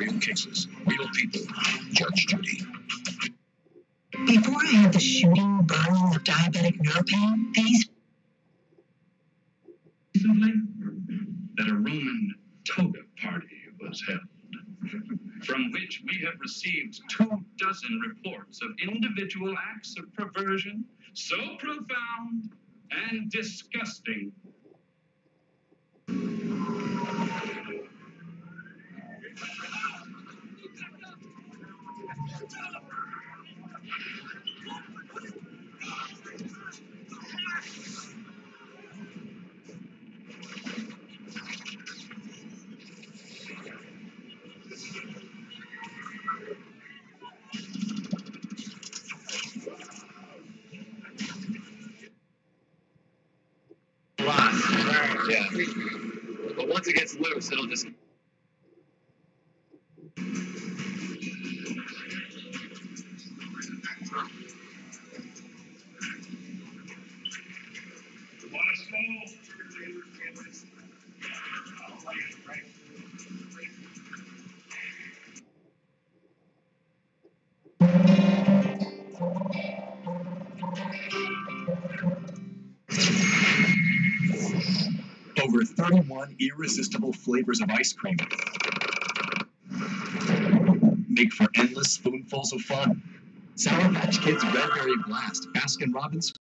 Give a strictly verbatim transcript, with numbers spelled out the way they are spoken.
real cases, real people. Judge Judy. Before I had the shooting, burning of diabetic nerve pain, these... Recently, that a Roman toga party was held, from which we have received two dozen reports of individual acts of perversion so profound and disgusting. Yeah. But once it gets loose, it'll just... Over thirty-one irresistible flavors of ice cream make for endless spoonfuls of fun. Sour Patch Kids Red Berry Blast, Baskin Robbins